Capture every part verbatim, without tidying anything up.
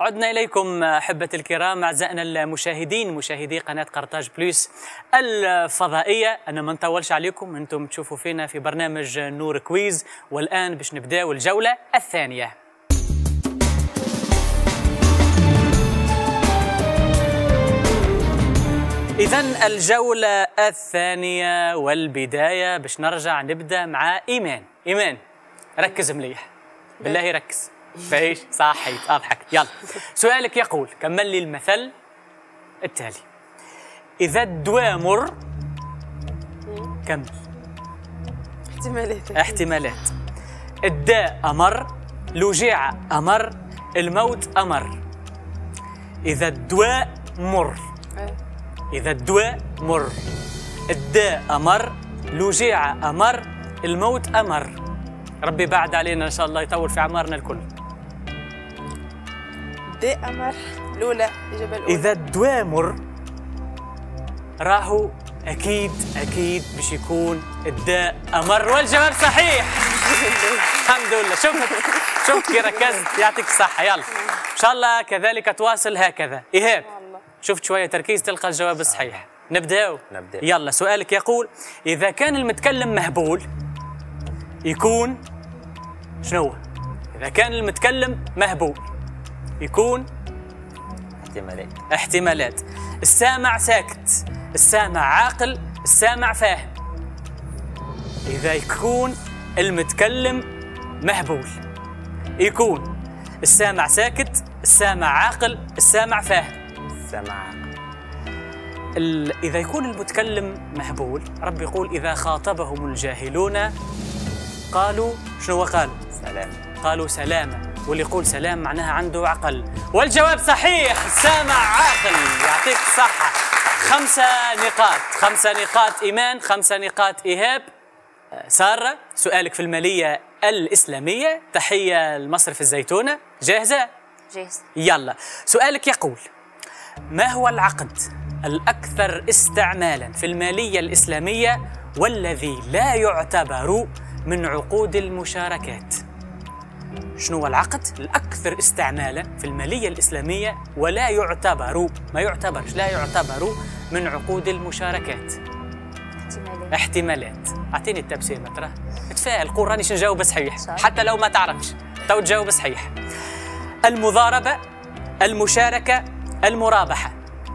عدنا إليكم أحبة الكرام أعزائنا المشاهدين مشاهدي قناة قرطاج بلوس الفضائية. أنا ما نطولش عليكم، أنتم تشوفوا فينا في برنامج نور كويز، والآن باش نبداو الجولة الثانية. إذن الجولة الثانية والبداية باش نرجع نبدأ مع إيمان. إيمان ركز مليح بالله، ركز. فايش صحيت اضحك. يلا سؤالك يقول، كمل لي المثل التالي: اذا الدواء مر كمل. احتمالات احتمالات. الداء امر، الوجيعة امر، الموت امر. اذا الدواء مر، اذا الدواء مر، الداء امر، الوجيعة امر، الموت امر. ربي بعد علينا ان شاء الله، يطول في اعمارنا الكل. داء أمر الأولى، الإجابة الأولى. إذا الدواء مر راهو أكيد أكيد باش يكون الداء أمر، والجواب صحيح. الحمد لله. شوف شوف كي ركزت، يعطيك الصحة. يلا إن شاء الله كذلك تواصل هكذا. إيهاب شفت شوية تركيز تلقى الجواب الصحيح. نبداو؟ نبدأ. يلا سؤالك يقول: إذا كان المتكلم مهبول يكون شنو؟ إذا كان المتكلم مهبول يكون احتمالات. احتمالات. السامع ساكت، السامع عاقل، السامع فاهم. إذا يكون المتكلم مهبول يكون السامع ساكت، السامع عاقل، السامع فاهم. السمع. ال... إذا يكون المتكلم مهبول، رب يقول: إذا خاطبهم الجاهلون قالوا شنو قالوا؟ سلام. قالوا سلاما، واللي يقول سلام معناها عنده عقل، والجواب صحيح. السامع عاقل. يعطيك الصحة. خمسة نقاط، خمسة نقاط إيمان، خمسة نقاط إيهاب. سارة سؤالك في المالية الإسلامية، تحية لمصرف الزيتونة. جاهزة؟ جاهزة. يلا سؤالك يقول: ما هو العقد الأكثر استعمالا في المالية الإسلامية والذي لا يعتبر من عقود المشاركات؟ شنو هو العقد الأكثر استعمالا في المالية الإسلامية ولا يعتبر، ما يعتبرش، لا يعتبر من عقود المشاركات؟ احتمالات. احتمالات. أعطيني التبسيمة ترى، تفائل، قول راني نجاوب صحيح صح. حتى لو ما تعرفش تو تجاوب صحيح. المضاربة، المشاركة، المرابحة.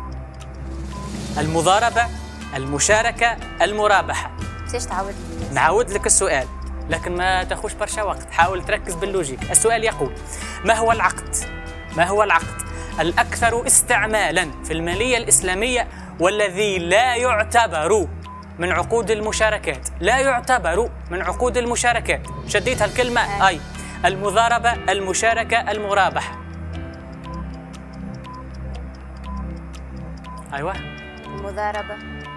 المضاربة، المشاركة، المرابحة. ليش تعود؟ نعاود لك السؤال لكن ما تاخوش برشا وقت، حاول تركز باللوجيك. السؤال يقول: ما هو العقد ما هو العقد الأكثر استعمالا في المالية الإسلامية والذي لا يعتبر من عقود المشاركات؟ لا يعتبر من عقود المشاركات. شديت هالكلمة؟ أي المضاربة، المشاركة، المرابحة. أيوة. المضاربة.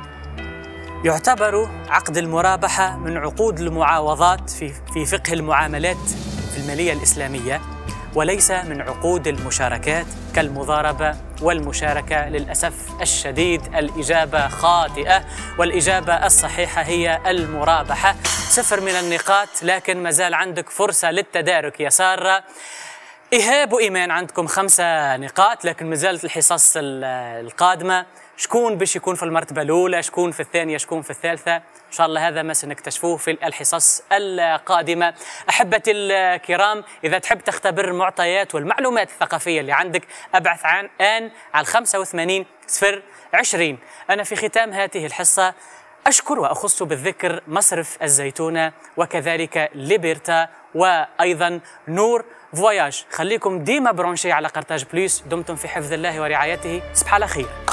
يعتبر عقد المرابحة من عقود المعاوضات في في فقه المعاملات في المالية الإسلامية، وليس من عقود المشاركات كالمضاربة والمشاركة. للأسف الشديد الإجابة خاطئة، والإجابة الصحيحة هي المرابحة. صفر من النقاط، لكن ما زال عندك فرصة للتدارك يا سارة. إيهاب وإيمان عندكم خمسة نقاط، لكن ما زالت الحصص القادمة. شكون باش يكون في المرتبة الأولى، شكون في الثانية، شكون في الثالثة، إن شاء الله هذا ما سنكتشفوه في الحصص القادمة. أحبتي الكرام، إذا تحب تختبر المعطيات والمعلومات الثقافية اللي عندك، أبعث عن آن على خمسة وثمانين صفر عشرين. أنا في ختام هذه الحصة أشكر وأخص بالذكر مصرف الزيتونة، وكذلك ليبرتا، وأيضا نور فواياج. خليكم ديما برونشي على قرطاج بلوس. دمتم في حفظ الله ورعايته. صباح على خير.